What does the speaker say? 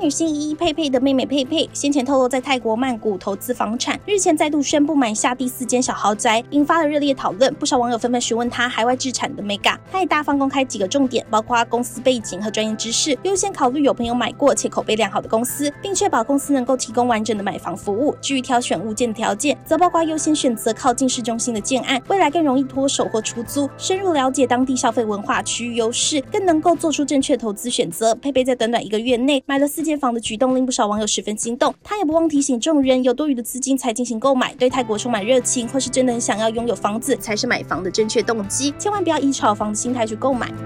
女星依依佩佩的妹妹佩佩，先前透露在泰国曼谷投资房产，日前再度宣布买下第4间小豪宅，引发了热烈讨论。不少网友纷纷询问她海外置产的 Mega， 她也大方公开几个重点，包括公司背景和专业知识，优先考虑有朋友买过且口碑良好的公司，并确保公司能够提供完整的买房服务。至于挑选物件的条件，则包括优先选择靠近市中心的建案，未来更容易脱手或出租，深入了解当地消费文化、区域优势，更能够做出正确投资选择。佩佩在短短1个月内买了4间房的举动，令不少网友十分心动。她也不忘提醒众人，有多余的资金才进行购买，对泰国充满热情，或是真的很想要拥有房子，才是买房的正确动机。千万不要以炒房的心态去购买。